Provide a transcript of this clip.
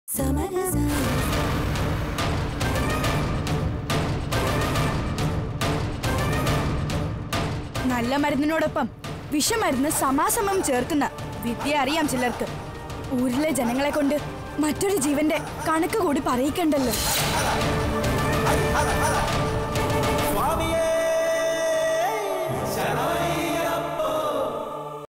നല്ല മരുന്നിനോടൊപ്പം വിഷമരുന്ന് സമാസമം ചേർക്കുന്ന വിദ്യ അറിയാം ചിലർക്ക്. ഊരിലെ ജനങ്ങളെ കൊണ്ട് മറ്റൊരു ജീവന്റെ കണക്ക് കൂടി പറയിക്കണ്ടല്ലോ.